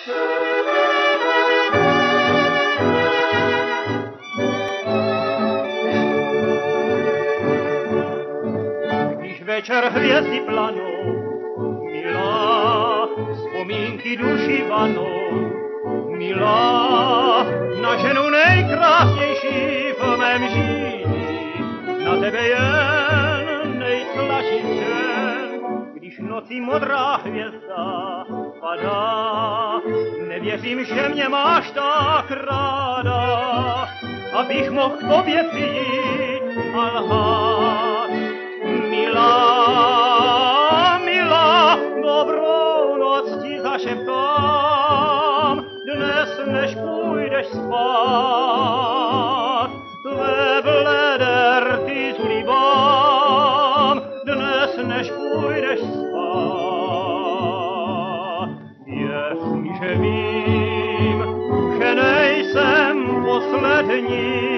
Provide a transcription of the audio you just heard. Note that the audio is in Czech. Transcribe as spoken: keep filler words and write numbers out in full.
Večer hvězdy planou, milá, vzpomínky duši vanou, milá, na ženu nejkrásnější v mém žití, na tebe jen nejtlačí sen. Když nocí modrá hvězda padá, nevěřím, že mě máš tak ráda, abych mohl k tobě přijít a lhát. Milá, milá, dobrou noc ti zašeptám, dnes než půjdeš spát, tvé bledé rty zlívám, dnes než půjdeš spát. Věř mi, že vím, že nejsem poslední,